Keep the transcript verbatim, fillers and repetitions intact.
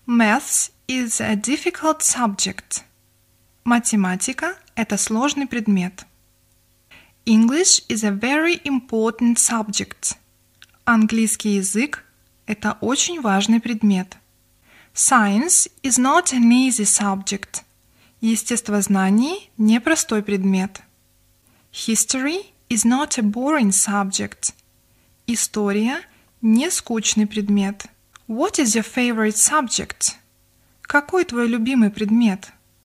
Maths is a difficult subject. Математика – это сложный предмет. English is a very important subject. Английский язык – это очень важный предмет. Science is not an easy subject. Естествознание – непростой предмет. History is not a boring subject. История – не скучный предмет. What is your favorite subject? Какой твой любимый предмет?